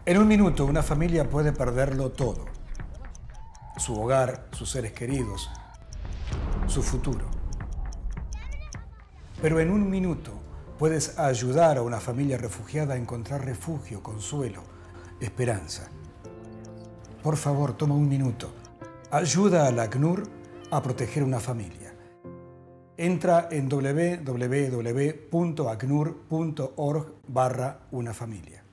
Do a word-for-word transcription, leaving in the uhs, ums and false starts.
En un minuto, una familia puede perderlo todo. Su hogar, sus seres queridos, su futuro. Pero en un minuto puedes ayudar a una familia refugiada a encontrar refugio, consuelo, esperanza. Por favor, toma un minuto. Ayuda al ACNUR a proteger una familia. Entra en w w w punto acnur punto org barra una familia.